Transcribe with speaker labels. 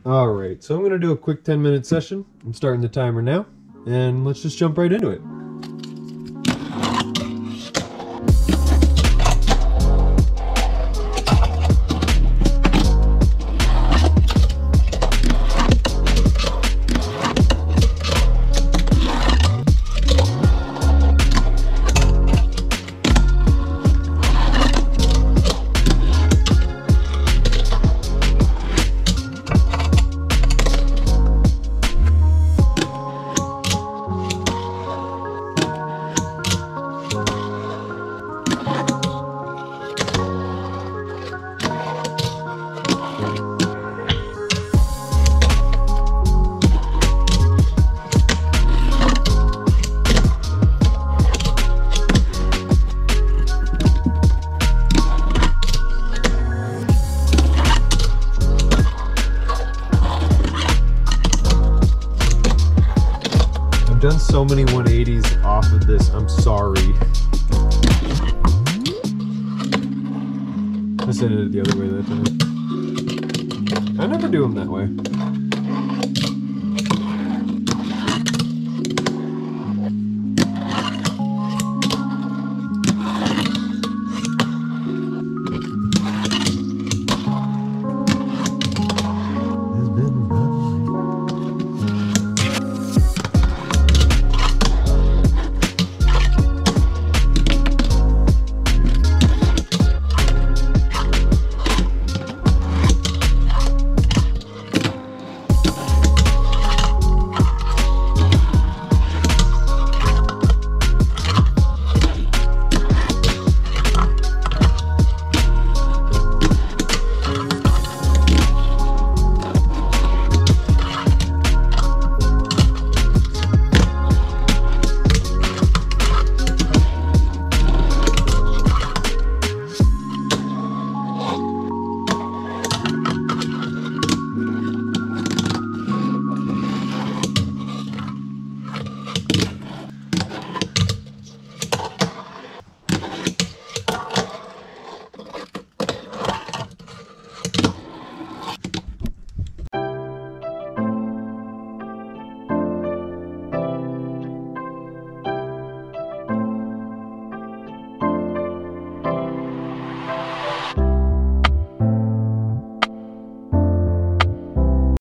Speaker 1: Alright, so I'm going to do a quick 10-minute session. I'm starting the timer now, and let's just jump right into it. I've done so many 180s off of this, I'm sorry. I said it the other way that time. I never do them that way.